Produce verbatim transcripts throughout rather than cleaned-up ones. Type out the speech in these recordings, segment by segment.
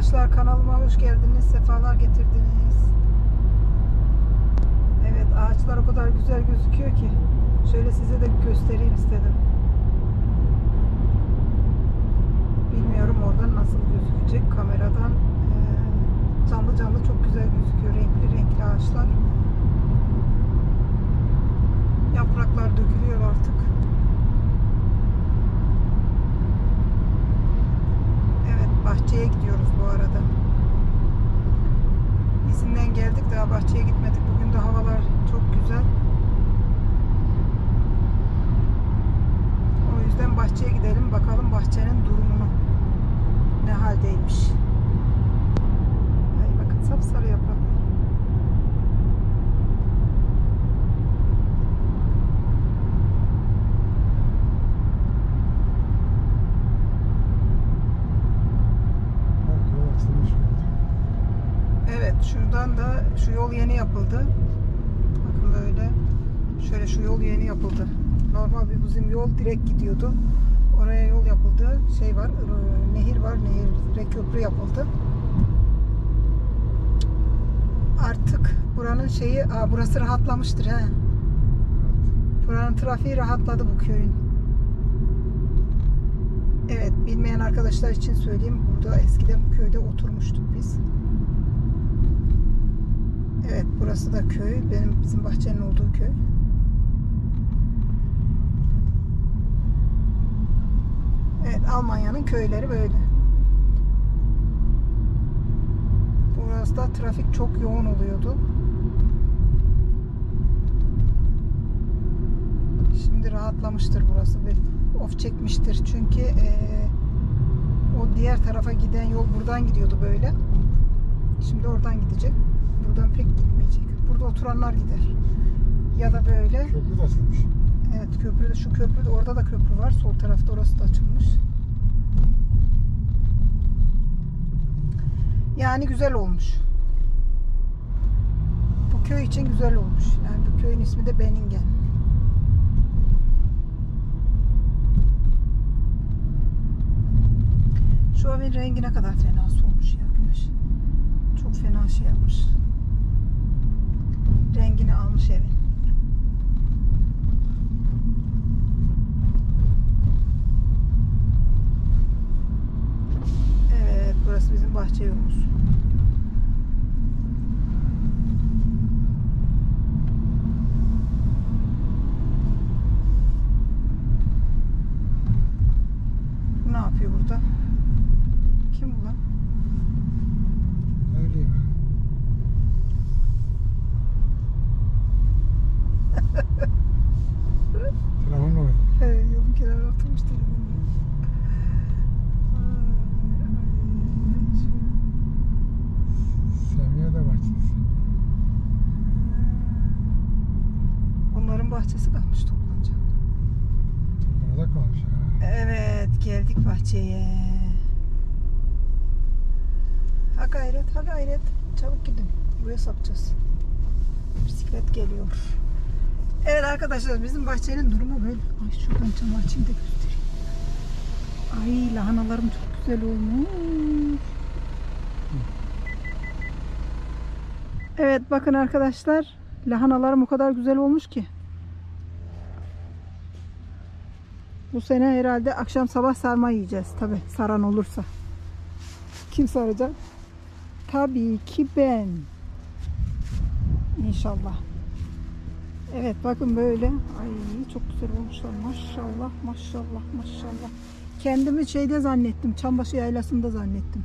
arkadaşlar, kanalıma hoş geldiniz, sefalar getirdiniz. Evet, ağaçlar o kadar güzel gözüküyor ki şöyle size de göstereyim istedim. Bilmiyorum oradan nasıl gözükecek kameradan. Ee, canlı canlı çok güzel gözüküyor, renkli renkli ağaçlar. Yapraklar dökülüyor artık. Bahçeye gidiyoruz bu arada. İzinden geldik, daha bahçeye gitmedik. Bugün de havalar çok güzel. O yüzden bahçeye gidelim. Bakalım bahçenin durumunu. Ne haldeymiş. Ay bakın, sapsarı yaprak. Evet, şuradan da şu yol yeni yapıldı. Bakın böyle. Şöyle şu yol yeni yapıldı. Normal bir bizim yol direkt gidiyordu. Oraya yol yapıldı. Şey var, nehir var. Nehir, köprü yapıldı. Artık buranın şeyi, aa, burası rahatlamıştır he. Buranın trafiği rahatladı bu köyün. Evet, bilmeyen arkadaşlar için söyleyeyim. Burada eskiden bu köyde oturmuştuk biz. Evet, burası da köy. Benim bizim bahçenin olduğu köy. Evet, Almanya'nın köyleri böyle. Burası da trafik çok yoğun oluyordu. Şimdi rahatlamıştır burası. Bir of çekmiştir. Çünkü ee, o diğer tarafa giden yol buradan gidiyordu böyle. Şimdi oradan gidecek. Buradan pek gitmeyecek. Burada oturanlar gider. Ya da böyle. Köprü de açılmış. Evet, köprü de, şu köprü de, orada da köprü var. Sol tarafta, orası da açılmış. Yani güzel olmuş. Bu köy için güzel olmuş. Yani bu köyün ismi de Benningen. Şu evin rengi ne kadar fena solmuş ya, güneş. Çok fena şey yapmış. Rengini almış evin. Evet, burası bizim bahçe yolumuz. Bu ne yapıyor burada? Kim bu lan? Öyleyim ben. Telefonla oynuyor. Evet, yolun kenarına oturmuş telefonla. Semiye de bahçesi. Onların bahçesi kalmış toplanacak. Orada kalmış ha. Evet, geldik bahçeye. Ha gayret, ha gayret. Çabuk gidin. Buraya sapacağız. Bisiklet geliyor. Evet arkadaşlar, bizim bahçenin durumu böyle. Ay şuradan cam açayım da göstereyim. Ay, lahanalarım çok güzel olmuş. Evet bakın arkadaşlar, lahanalarım o kadar güzel olmuş ki. Bu sene herhalde akşam sabah sarma yiyeceğiz. Tabi saran olursa. Kim saracak? Tabii ki ben. İnşallah. Evet bakın böyle. Ay çok güzel olmuşlar. Maşallah maşallah maşallah. Kendimi şeyde zannettim. Çambaşı yaylasında zannettim.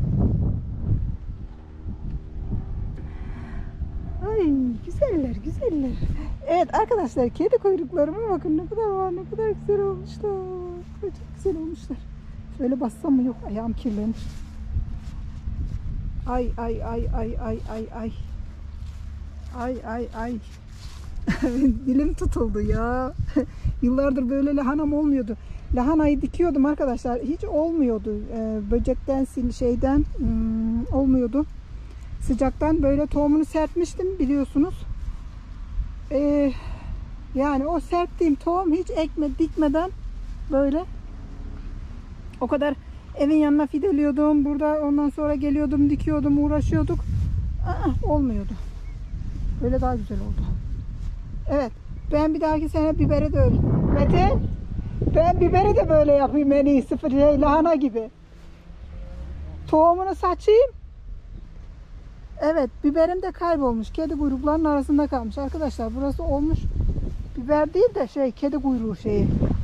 Ay güzeller güzeller. Evet arkadaşlar, kedi kuyruklarıma bakın ne kadar var, ne kadar güzel olmuşlar. Çok güzel olmuşlar. Şöyle bassam mı? Yok, ayağım kirlenir. Ay ay ay ay ay ay ay. Ay ay ay. Dilim tutuldu ya. Yıllardır böyle lahanam olmuyordu. Lahanayı dikiyordum arkadaşlar. Hiç olmuyordu. Ee, böcekten, şeyden hmm, olmuyordu. Sıcaktan böyle tohumunu serpmiştim biliyorsunuz. Ee, yani o serptiğim tohum hiç ekme dikmeden böyle o kadar Evin yanına fideliyordum. Burada ondan sonra geliyordum, dikiyordum, uğraşıyorduk. Aa, olmuyordu. Böyle daha güzel oldu. Evet. Ben bir dahaki sene biberi de öyle. Metin, ben biberi de böyle yapayım en iyisi. Şey, lahana gibi. Tohumunu saçayım. Evet, biberim de kaybolmuş. Kedi kuyruklarının arasında kalmış. Arkadaşlar burası olmuş. Biber değil de şey, kedi kuyruğu şeyi.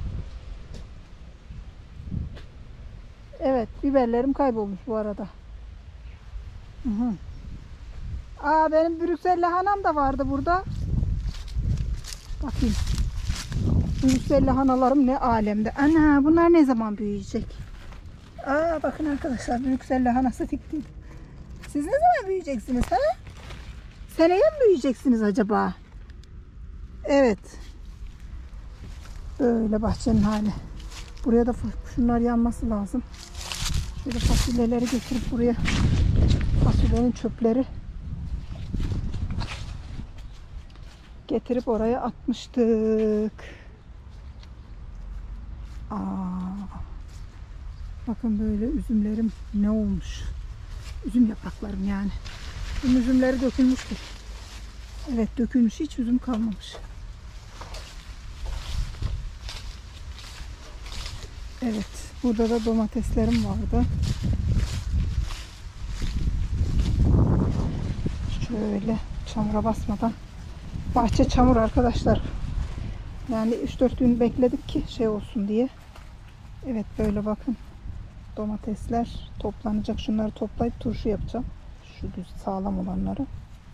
Evet, biberlerim kaybolmuş bu arada. Hı hı. Aa, benim Brüksel lahanam da vardı burada. Bakayım. Brüksel lahanalarım ne alemde. Ana, bunlar ne zaman büyüyecek? Aa, bakın arkadaşlar, Brüksel lahanası diktim. Siz ne zaman büyüyeceksiniz ha? Seneye mi büyüyeceksiniz acaba? Evet. Böyle bahçenin hali. Buraya da şunlar yanması lazım. Şöyle fasulyeleri getirip buraya, fasulyenin çöpleri getirip oraya atmıştık. Aa, bakın böyle üzümlerim ne olmuş. Üzüm yapraklarım yani. Bu üzümleri dökülmüştür. Evet, dökülmüş, hiç üzüm kalmamış. Evet, burada da domateslerim vardı. Şöyle çamura basmadan. Bahçe çamur arkadaşlar. Yani üç dört gün bekledik ki şey olsun diye. Evet, böyle bakın. Domatesler toplanacak. Şunları toplayıp turşu yapacağım. Şu düz sağlam olanları.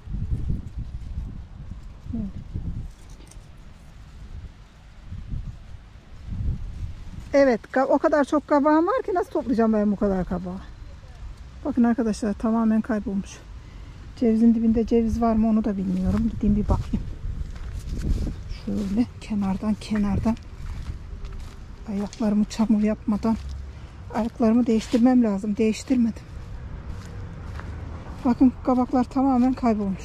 Evet, o kadar çok kabağım var ki nasıl toplayacağım ben bu kadar kabağı? Bakın arkadaşlar, tamamen kaybolmuş. Cevizin dibinde ceviz var mı onu da bilmiyorum. Gideyim bir bakayım. Şöyle kenardan kenardan ayaklarımı çamur yapmadan ayaklarımı değiştirmem lazım. Değiştirmedim. Bakın, kabaklar tamamen kaybolmuş.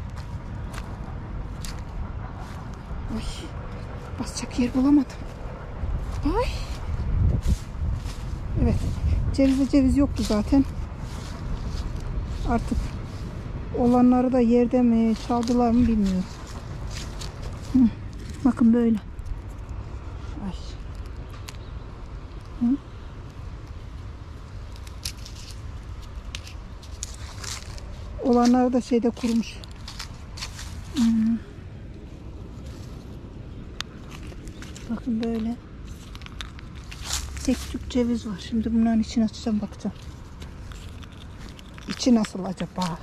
Ay, basacak yer bulamadım. Ay. Evet. Cevizde ceviz yoktu zaten. Artık olanları da yerde mi çaldılar mı bilmiyorum. Hı. Bakın böyle. Ay. Hı. Olanları da şeyde kurumuş. Hmm. Bakın böyle. Tek tük ceviz var. Şimdi bunların içini açacağım, bakacağım. İçi nasıl acaba?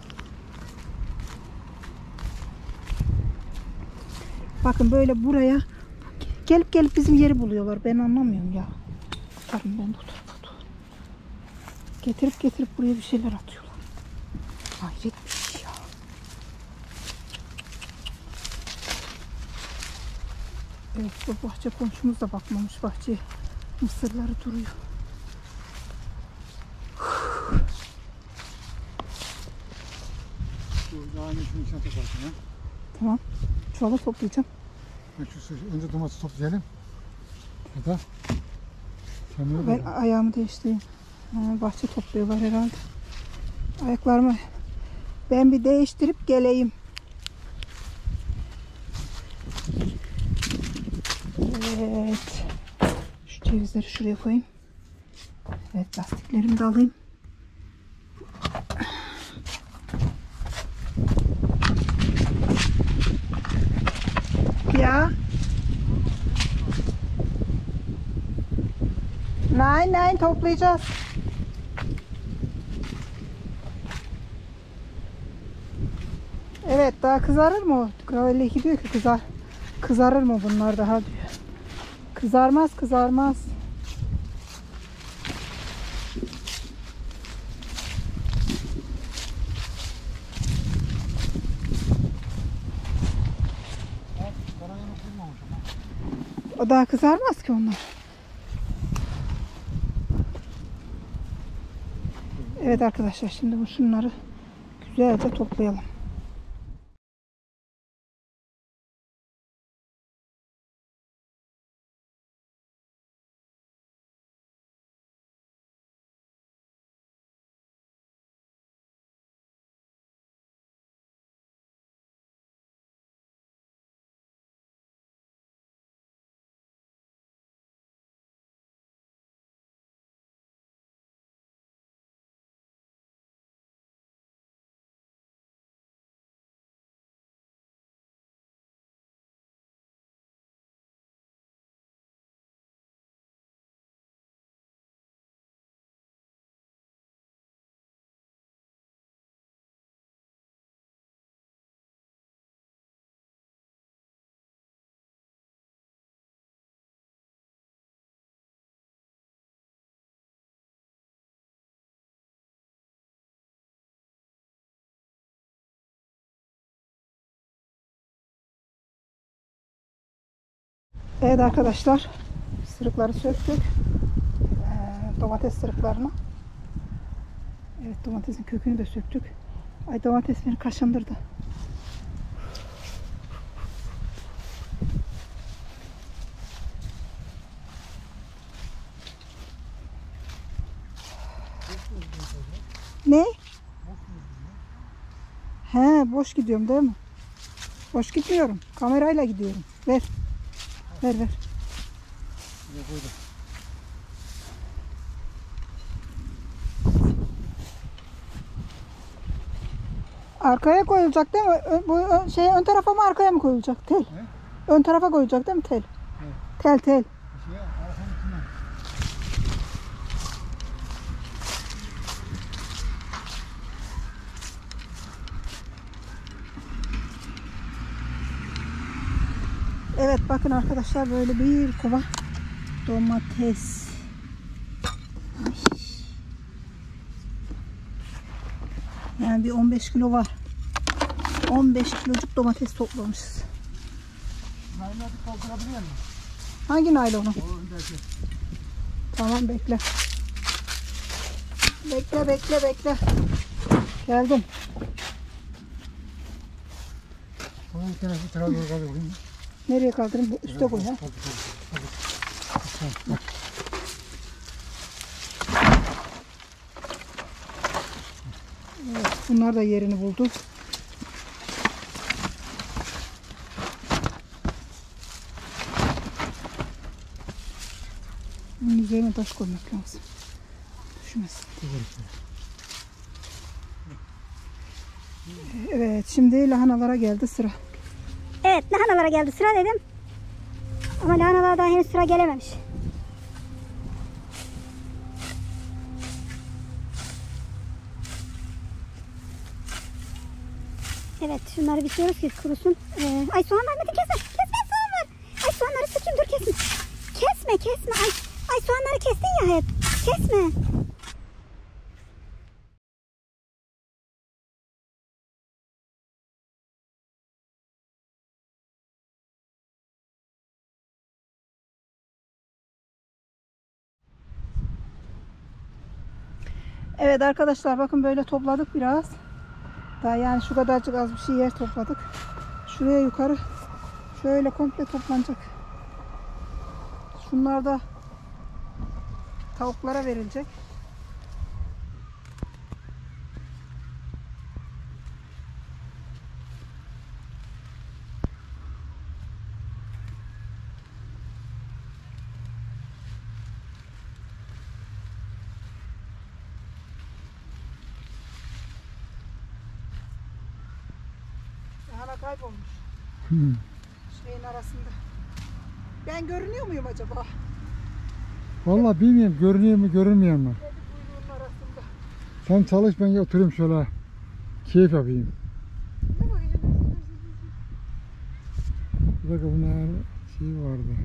Bakın böyle buraya gelip gelip bizim yeri buluyorlar. Ben anlamıyorum ya. Tutarım ben, tutar tutar. Getirip getirip buraya bir şeyler atıyorlar. Hayret bir şey ya. Evet, bu bahçe komşumuz da bakmamış bahçeye. Mısırları duruyor. Aynı şunun içine toplarsın ya. Tamam. Çuvala toplayacağım. Şu, önce domates toplayalım. Ya da Ben ayağımı değiştireyim. Ha, bahçe topluyorlar herhalde. Ayaklarımı ben bir değiştirip geleyim. Evet. Şu cevizleri şuraya koyayım. Evet, lastiklerimi de alayım. Ya. Nein, nein, toplayacağız. Evet, daha kızarır mı o? Öyle gidiyor ki kızar. Kızarır mı bunlar daha diyor. Kızarmaz, kızarmaz. O daha kızarmaz ki onlar. Evet arkadaşlar, şimdi bu şunları güzelce toplayalım. Evet arkadaşlar, sırıkları söktük. Ee, domates sırıklarını. Evet, domatesin kökünü de söktük. Ay, domates beni kaşındırdı. Ne? He, boş gidiyorum değil mi? Boş gitmiyorum. Kamerayla gidiyorum. Ver. Ver ver. Arkaya koyulacak değil mi? Ö- Bu ö- şey ön tarafa mı arkaya mı koyulacak? Tel. He? Ön tarafa koyulacak değil mi tel? He. Tel tel. Şey, arabanın içinden. Evet, bakın arkadaşlar, böyle bir kova domates. Ay. Yani bir on beş kilo var. on beş kilocuk domates toplamışız. Naylonu kaldırabiliyor musun? Hangi naylonu? O öndeki. Tamam, bekle. Bekle bekle bekle. Geldim. Onu bir tanesi tarafa doğru kaldırayım. Nereye kaldırayım? Bu üste koy ha. Hadi, hadi, hadi. Bak. Evet, bunlar da yerini buldu. Bunun üzerine taş koymak lazım. Düşmesin. Evet, şimdi lahanalara geldi sıra. Evet, lahanalara geldi sıra dedim. Ama lahanalara daha henüz sıra gelememiş. Evet, şunları biçiyoruz ki kurusun. Ee, ay soğan var, Metin kesme. Kesme, soğan var. Ay soğanları sıkayım, dur kesme. Kesme, kesme. Ay, ay soğanları kestin ya hep. Kesme. Evet arkadaşlar, bakın böyle topladık biraz. Daha yani şu kadarcık az bir şey yer topladık. Şuraya yukarı şöyle komple toplanacak. Şunlar da tavuklara verilecek. Lahana kaybolmuş. Hmm. Şeyin arasında. Ben görünüyor muyum acaba? Vallahi bilmiyorum, görünüyor mu görünmüyor mu? Kedi kuyruğunun arasında. Sen çalış, ben oturayım şöyle. Keyif yapayım. Ne bu? Bir dakika, bunlar şey vardı.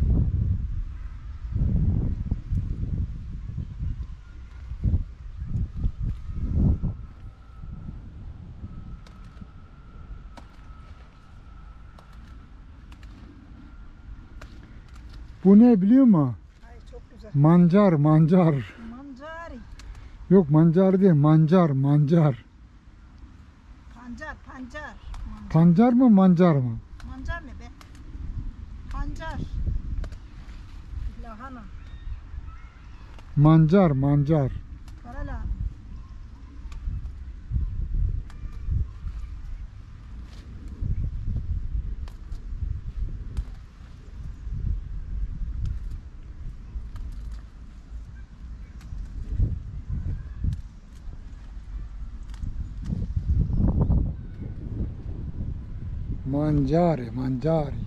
Bu ne biliyor musun? Ay çok güzel. Mancar, mancar. Mancari. Yok, mancar değil, mancar, mancar. Pancar, pancar. Man- Pancar mı, mancar mı? Mancar ne be? Pancar. Lahana. Mancar, mancar. Kara lahana. Mangiare, mangiari.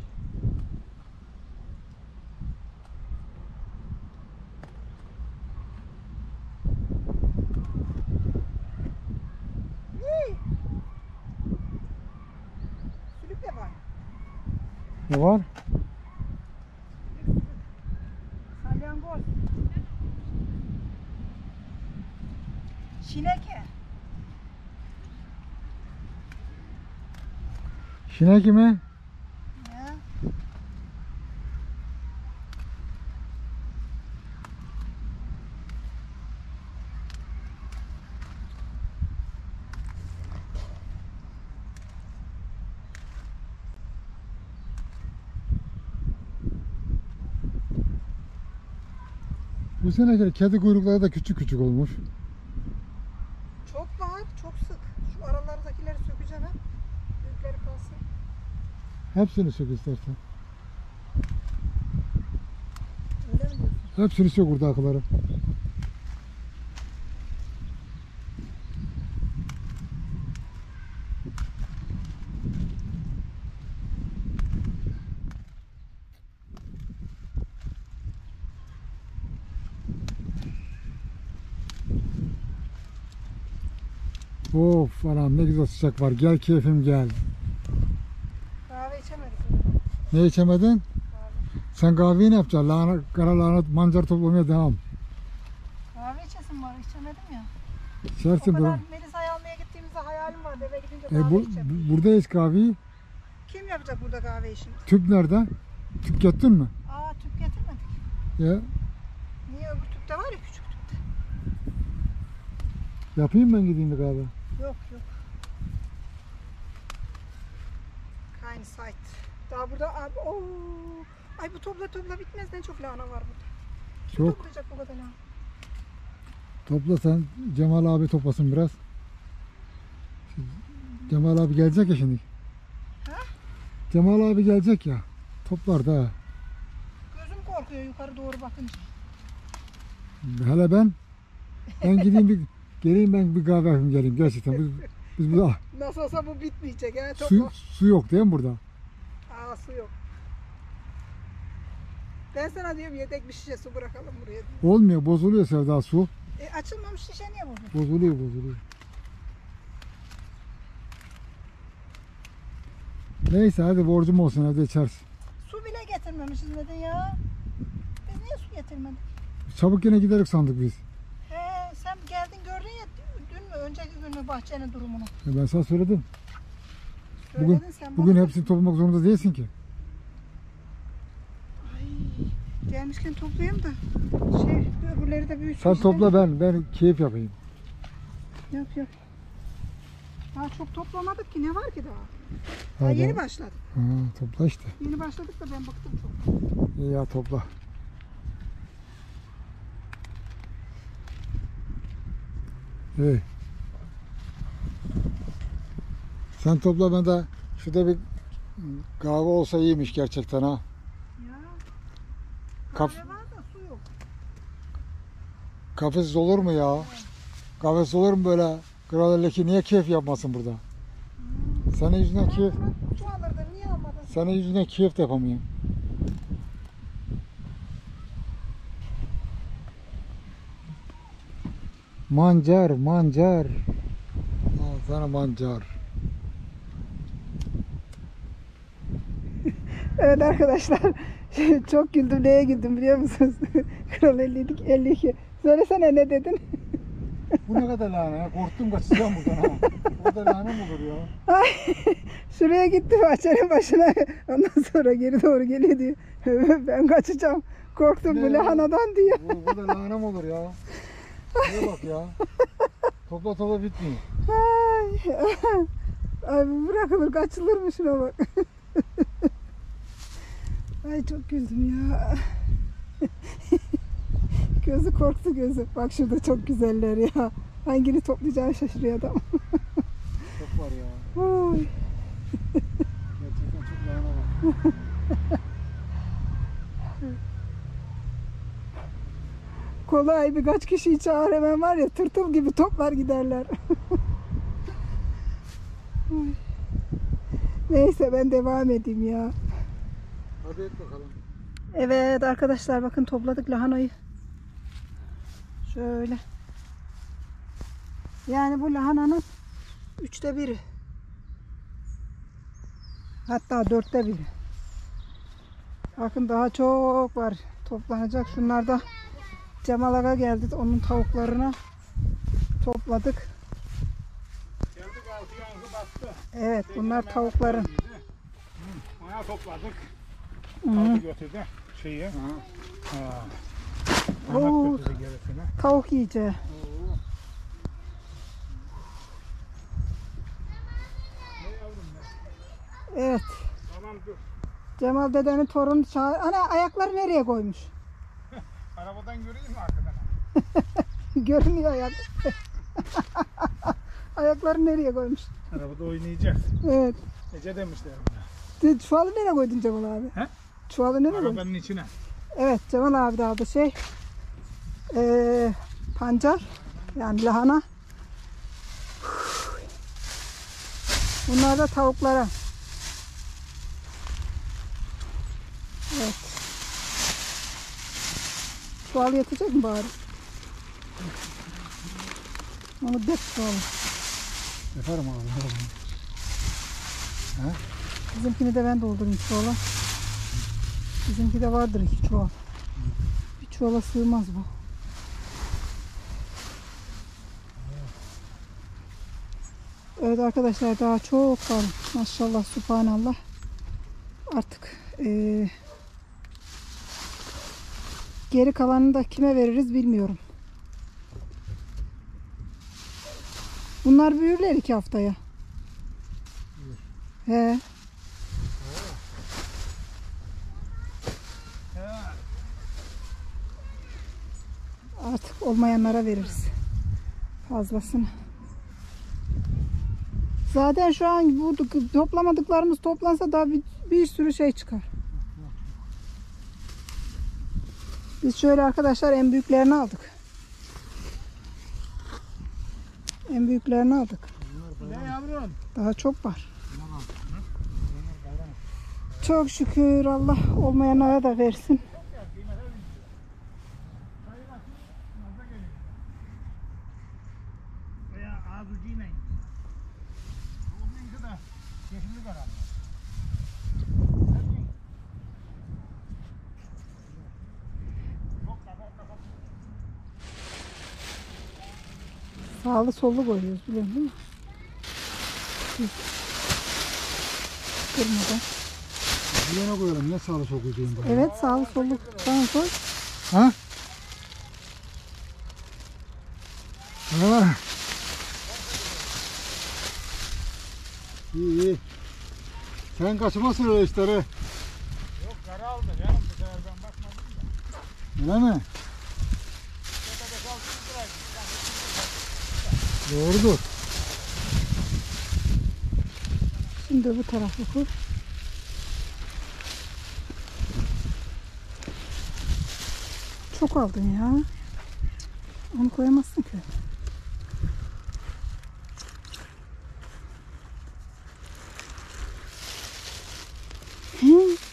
Sülük de var. Ne var? Salyangoz. Şineke. Şineki mi? Ya. Bu sene kedi kuyrukları da küçük küçük olmuş. Çok var, çok sık. Şu aralardakileri sökeceğim hep. Büyükleri kalsın. Hepsini sök istersen. Öyle mi diyorsun? Hepsini sök buradakileri. Of anam ne güzel sıcak var. Gel keyfim gel. Kahve içemedik. Ne içemedin? Kahve. Sen kahveyi ne yapacaksın? Lahana, kara lahana mancar toplamaya devam. Kahve içesim var, içemedim ya. İçersin O bura. kadar Melisa'yı almaya gittiğimizde hayalim vardı. Eve gidince kahve E, bu, içeceğim. bu- burada iç kahveyi. Kim yapacak burada kahve işini? Tüp nerede? Tüp getirdin mi? Aa, tüp getirmedik. Ya Niye öbür tüpte var ya, küçük tüpte. yapayım ben gideyim bir kahve. Yok yok. Kind sight. Daha burada abi ooo. Ay bu topla topla bitmez, ne çok lahana var burada. Kim Çok. toplayacak bu kadar lahana? Topla sen. Cemal abi toplasın biraz. Cemal abi gelecek ya şimdi. Ha? Cemal abi gelecek ya. Toplar da. Gözüm korkuyor yukarı doğru bakınca. Hele ben. Ben gideyim bir geleyim ben bir kahve yapayım geleyim gerçekten. Biz, biz burada Nasıl olsa bu bitmeyecek ha, topla. su, su yok değil mi burada? Aa, su yok. Ben sana diyorum yedek bir şişe su bırakalım buraya. Olmuyor, bozuluyor Sevda su. E, açılmamış şişe niye bozuyor? Bozuluyor, bozuluyor. Neyse hadi borcum olsun, hadi içersin. Su bile getirmemişiz neden ya? Biz niye su getirmedik? Çabuk yine giderik sandık biz. He, sen geldin gördün ya dün mü önceki gün mü bahçenin durumunu? E ben sana söyledim. Söyledin Bugün, sen bugün bana. hepsini toplamak zorunda değilsin ki. Ay, gelmişken toplayayım da şey öbürleri de büyüsün. Sen işte. topla, ben ben keyif yapayım. Yap yap. Daha çok toplamadık ki, ne var ki daha? Ha, Daha yeni ben- başladık. Ha, topla işte. Yeni başladık da ben bıktım çok. İyi ya, topla. İyi. Sen topla, ben de şurada bir kahve olsa iyiymiş gerçekten ha. Ya Kaf kahve var da su yok. kafesiz olur mu ya? Kafesiz olur mu böyle? Kraliyeki niye keyif yapmasın burada? Senin yüzünden keyif, Buna su alırdın, niye almadın? senin yüzünden keyif de yapamıyorum. Mancar, mancar. Al sana mancar. Evet arkadaşlar, çok güldüm. Neye güldüm biliyor musunuz? Kral elli iki. Söylesene, ne dedin? Bu ne kadar lahana ya? Korktum, kaçacağım buradan ha. Bu kadar lahana mı olur ya? Ay, şuraya gitti bahçenin başına. Ondan sonra geri doğru geliyor diyor. Ben kaçacağım. Korktum Ne bu ya? lahanadan diyor. Bu, bu da lahana mı olur ya? Şuraya bak ya. Topla topla bitmiyor. Ay, ay bu bırakılır, kaçılır mı, şuna bak. Ay çok güldüm ya. Gözü korktu gözü. Bak şurada çok güzeller ya. Hangini toplayacağını şaşırıyor adam. Çok var ya. Oy. Gerçekten çok lahana var. Kolay, birkaç kişiyi çağır hemen var ya, tırtıl gibi toplar giderler. Oy. Neyse ben devam edeyim ya. Hadi et bakalım. Evet arkadaşlar, bakın topladık lahanayı. Şöyle. Yani bu lahananın üçte biri. Hatta dörtte biri. Bakın daha çok var toplanacak. Şunlar da Cemal Aga geldi. Onun tavuklarına topladık. Geldik, altı yankı bastı. Evet, bunlar tavukların. Maya topladık. Hı. Aldı götürdü şeyi. Ha. Oo. Ahmet götürdü gerisini. Tavuk yiyeceği. Evet. Tamam dur. Cemal dedenin torunu çağır. Ana ayakları nereye koymuş? Arabadan göreyim mi arkadan? Görünüyor ayak. Ayakları nereye koymuş? Arabada oynayacak. Evet. Ece demişler De- Çuvalı nereye koydun Cemal abi? He? Çuvalı nereye koydun? arabanın içine. Evet, Cemal abi de aldı şey. Ee, pancar. Yani lahana. Bunlar da tavuklara. Evet. Çuval yetecek mi bari? Onu dök çuvalı. Yaparım abi. yaparım. Bizimkini de ben doldurayım çuvala. Bizimki de vardır iki çuval. Bir çuvala sığmaz bu. Evet arkadaşlar, daha çok var. Maşallah, subhanallah. Artık eee, geri kalanını da kime veririz bilmiyorum. Bunlar büyürler iki haftaya. He. Artık olmayanlara veririz fazlasını. Zaten şu an bu toplamadıklarımız toplansa daha bir, bir sürü şey çıkar. Biz şöyle arkadaşlar en büyüklerini aldık. En büyüklerini aldık. Ne yavrum? Daha çok var. Çok şükür, Allah olmayanlara da versin. Veya ağız ucuyla. Olmayınca da yeşillik arar. Sağlı sollu koyuyoruz, biliyorsun değil mi? Biz kırmadan. Bir yana koyalım. Ne sağlı sokacağım ben. Evet, sağlı sollu. Tamam, koy. Ha? Ha. İyi iyi. Sen kaçırmasın öyle işleri. Yok kara aldı canım, bu sefer ben bakmadım da. Öyle mi? Doğrudur. Şimdi bu tarafı koy. Çok aldın ya. Onu koyamazsın ki. Hı.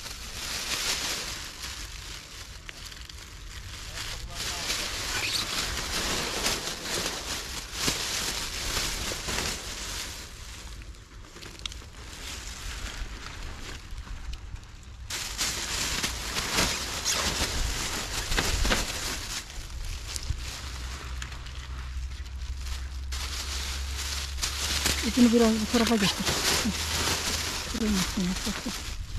İpini biraz bu tarafa getir. Kırayım içine, çok.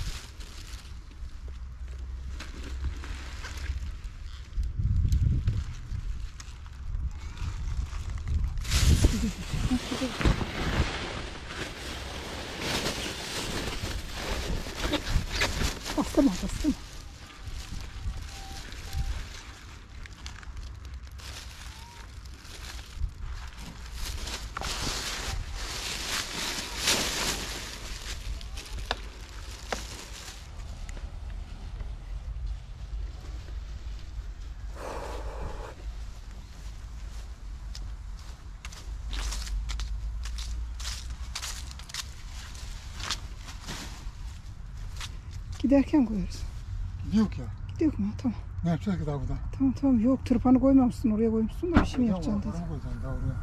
Bastırma, bastırma. Giderken koyarız. Yok ya. Gidiyor mu? Tamam. Ne yapacağız ki daha burada? Tamam tamam. Yok, tırpanı koymamışsın. Oraya koymuşsun da bir şey mi Ya, yapacaksın dedi. oraya koyacaksın daha oraya.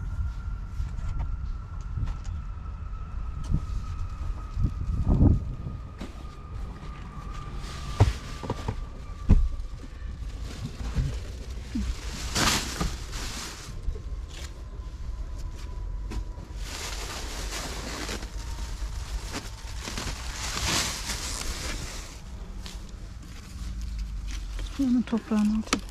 Onun toprağını alacağım.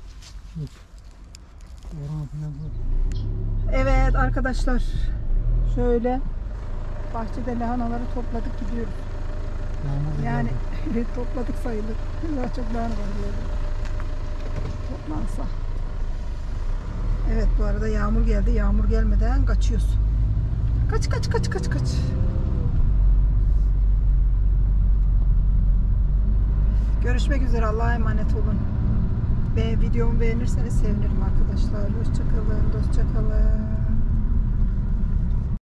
Oraya falan koy. Evet arkadaşlar. Şöyle bahçede lahanaları topladık gidiyoruz. Yağmur da Yani geldi. topladık sayılır. Daha çok lahana var böyle. Toplansa. Evet bu arada yağmur geldi. Yağmur gelmeden kaçıyoruz. Kaç kaç kaç kaç kaç. Görüşmek üzere. Allah'a emanet olun. Ve videomu beğenirseniz sevinirim arkadaşlar. Hoşçakalın. Dostça kalın.